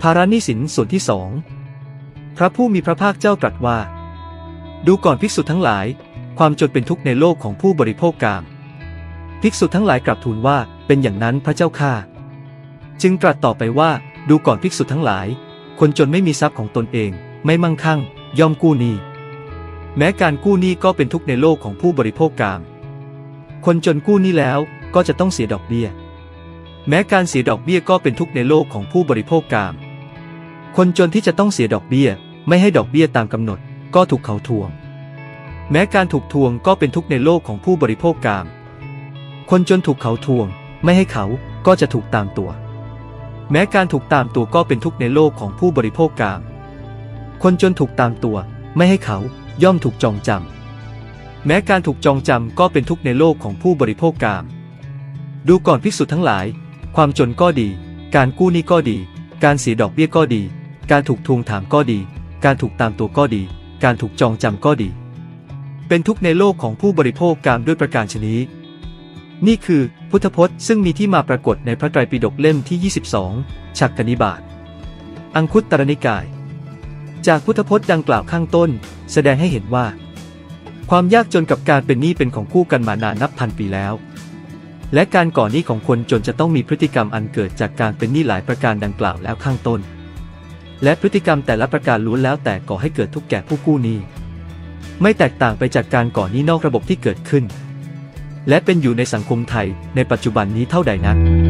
าระหนี้สินส่วนที่สองพระผู้มีพระภาคเจ้าตรัสว่าดูก่อนภิกษุทั้งหลายความจนเป็นทุกข์ในโลกของผู้บริโภคกามภิกษุทั้งหลายกลับทูลว่าเป็นอย่างนั้นพระเจ้าข้าจึงตรัสต่อไปว่าดูก่อนภิกษุทั้งหลายคนจนไม่มีทรัพย์ของตนเองไม่มั่งคั่งย่อมกู้หนี้แม้การกู้หนี้ก็เป็นทุกข์ในโลกของผู้บริโภคกามคนจนกู้หนี้แล้วก็จะต้องเสียดอกเบี้ยแม้การเสียดอกเบี้ยก็เป็นทุกข์ในโลกของผู้บริโภคกามคนจนที่จะต้องเสียดอกเบี้ยไม่ให้ดอกเบี้ยตามกำหนดก็ถูกเขาทวงแม้การถูกทวงก็เป็นทุกข์ในโลกของผู้บริโภคกามคนจนถูกเขาทวงไม่ให้เขาก็จะถูกตามตัวแม้การถูกตามตัวก็เป็นทุกข์ในโลกของผู้บริโภคกามคนจนถูกตามตัวไม่ให้เขาย่อมถูกจองจำแม้การถูกจองจำก็เป็นทุกข์ในโลกของผู้บริโภคกามดูก่อนภิกษุทั้งหลายความจนก็ดีการกู้หนี้ก็ดีการเสียดอกเบี้ยก็ดีการถูกทวงถามก็ดีการถูกตามตัวก็ดีการถูกจองจำก็ดีเป็นทุกข์ในโลกของผู้บริโภคกามด้วยประการฉะนี้นี่คือพุทธพจน์ซึ่งมีที่มาปรากฏในพระไตรปิฎกเล่มที่22ฉักกนิบาตอังคุตตรนิกายจากพุทธพจน์ดังกล่าวข้างต้นแสดงให้เห็นว่าความยากจนกับการเป็นหนี้เป็นของคู่กันมานานนับพันปีแล้วและการก่อหนี้ของคนจนจะต้องมีพฤติกรรมอันเกิดจากการเป็นหนี้หลายประการดังกล่าวแล้วข้างต้นและพฤติกรรมแต่ละประการล้วนแล้วแต่ก่อให้เกิดทุกข์แก่ผู้กู้หนี้ไม่แตกต่างไปจากการก่อหนี้นอกระบบที่เกิดขึ้นและเป็นอยู่ในสังคมไทยในปัจจุบันนี้เท่าใดนัก